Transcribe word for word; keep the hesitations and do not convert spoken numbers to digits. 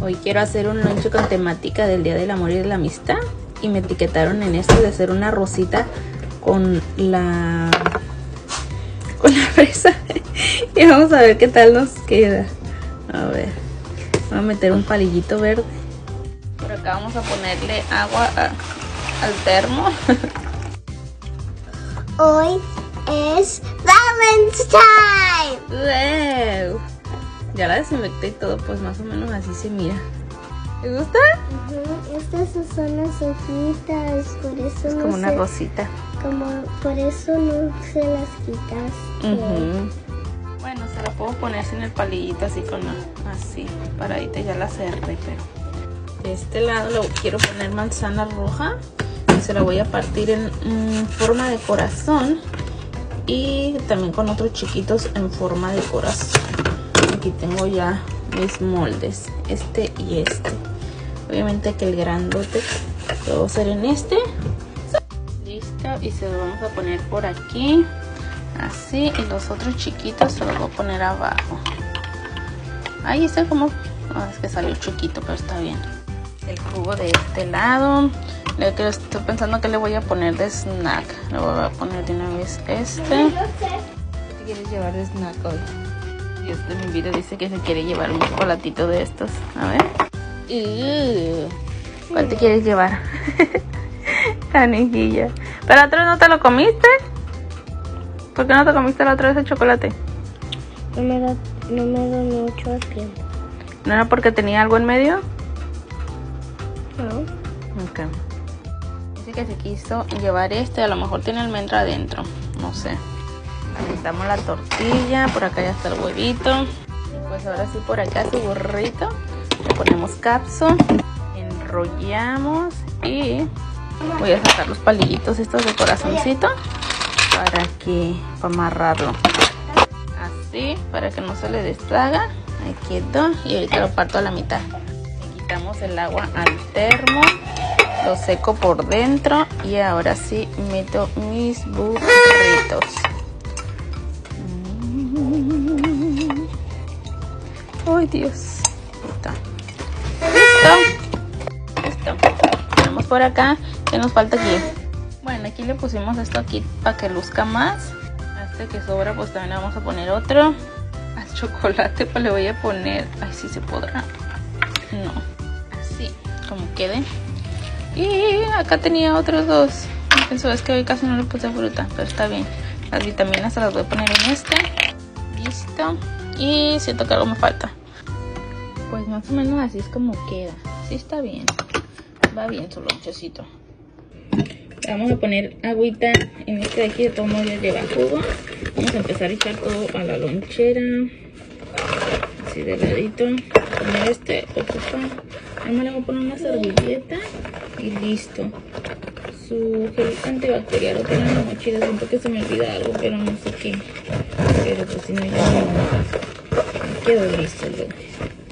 Hoy quiero hacer un lonche con temática del Día del Amor y de la Amistad. Y me etiquetaron en esto de hacer una rosita con la, con la fresa. Y vamos a ver qué tal nos queda. A ver, voy a meter un palillito verde. Por acá vamos a ponerle agua a, al termo. Hoy es Valentine's. ¡Wow! Ya la desinfecté y todo, pues más o menos así se mira. ¿Te gusta? Uh-huh. Estas son las hojitas, por eso es no como se, una rosita. Como por eso no se las quitas. Uh-huh. Bueno, se la puedo poner sin el palillito, así con la, así, paradita, ya la cerré, pero de este lado le quiero poner manzana roja y se la voy a partir en mm, forma de corazón y también con otros chiquitos en forma de corazón. Aquí tengo ya mis moldes, este y este. Obviamente que el grandote lo voy a hacer en este. Listo, y se lo vamos a poner por aquí. Así, y los otros chiquitos se los voy a poner abajo. Ahí está como... Oh, es que salió chiquito, pero está bien. El jugo de este lado. Le que estoy pensando que le voy a poner de snack. Le voy a poner de una vez este. ¿Qué quieres llevar de snack hoy? Dios de mi vida dice que se quiere llevar un chocolatito de estos. A ver. Uh, ¿Cuál te quieres llevar? Canijilla. ¿Pero la otra vez no te lo comiste? ¿Por qué no te comiste la otra vez el chocolate? No me da, no me da mucho tiempo. ¿No era porque tenía algo en medio? No. Ok. Dice que se quiso llevar este. A lo mejor tiene almendra adentro. No sé. Necesitamos la tortilla, por acá ya está el huevito. Y pues ahora sí, por acá su burrito. Le ponemos capso, enrollamos y voy a sacar los palillitos estos de corazoncito para que, para amarrarlo. Así, para que no se le deshaga. Ahí quedó y ahorita lo parto a la mitad. Le quitamos el agua al termo, lo seco por dentro y ahora sí meto mis burritos. ¡Ay, Dios! Listo. Listo. Tenemos por acá. ¿Qué nos falta aquí? Bueno, aquí le pusimos esto aquí para que luzca más. A este que sobra pues también le vamos a poner otro. Al chocolate pues le voy a poner... Ay, sí se podrá. No. Así, como quede. Y acá tenía otros dos. Pienso es que hoy casi no le puse fruta, pero está bien. Las vitaminas se las voy a poner en este. Listo. Y siento que algo me falta. Pues más o menos así es como queda. Sí está bien. Va bien su lonchecito. Vamos a poner agüita en este de aquí. De todos modos ya lleva jugo. Vamos a empezar a echar todo a la lonchera. Así de ladito. Poner este ocupa. Además le voy a poner una servilleta. Y listo. Su gel antibacterial lo tiene en la mochila. Siento que se me olvida algo, pero no sé qué. Pero pues si no, ya no. Quedó listo el lonche.